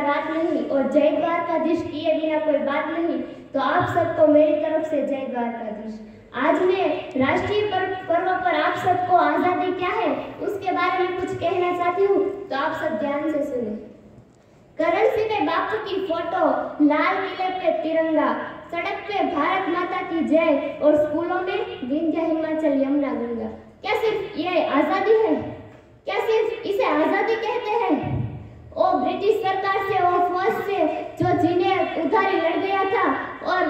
बात नहीं और जय द्वारकाधीश किए बिना कोई बात नहीं। तो आप सबको मेरी तरफ से जय द्वारकाधीश। आज मैं राष्ट्रीय पर्व पर आप सबको आजादी क्या है उसके बारे में कुछ कहना चाहती हूँ, तो आप सब ध्यान से सुने। करण सिंह के बापू की फोटो, लाल किले पे तिरंगा, सड़क पे भारत माता की जय और स्कूलों में विंध्य हिमाचल यमुना गंगा। क्या सिर्फ ये आजादी है? क्या सिर्फ इसे आजादी कहते हैं? ओ ब्रिटिश सरकार से, ओ फौज से जो जिन्हें उधारी लड़ गया था और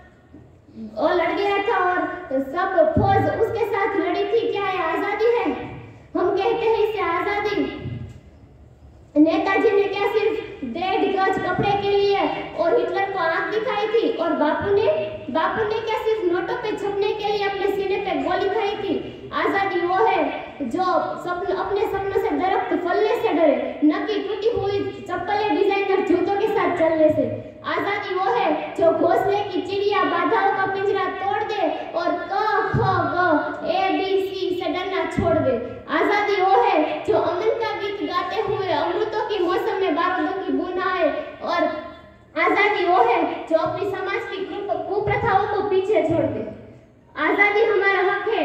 सब फौज उसके साथ लड़ी थी, क्या ये आजादी है? हम कहते हैं इसे आजादी। नेताजी ने क्या सिर्फ 1.5 गज कपड़े के लिए और हिटलर को आंख दिखाई थी, और बापू ने क्या सिर्फ नोटों पे छपने के लिए अपने सीने पे गोली खाई थी? आजादी वो है जो अपने सपनों से दरख्त फलने से डरे, न कि टूटी हुई चप्पलें डिजाइनर जूतों के साथ चलने से। आजादी वो है जो घोंसले की चिड़िया बाधाओं का पिंजरा तोड़ दे और क ख ग ABC से डरना छोड़ दे। आजादी वो है जो अमन का गीत गाते हुए अमृतों के मौसम में बारूदों की बूंद आए, और आजादी वो है जो अपनी समाज की कुप्रथाओं को पीछे छोड़ दे। आजादी हमारा हक है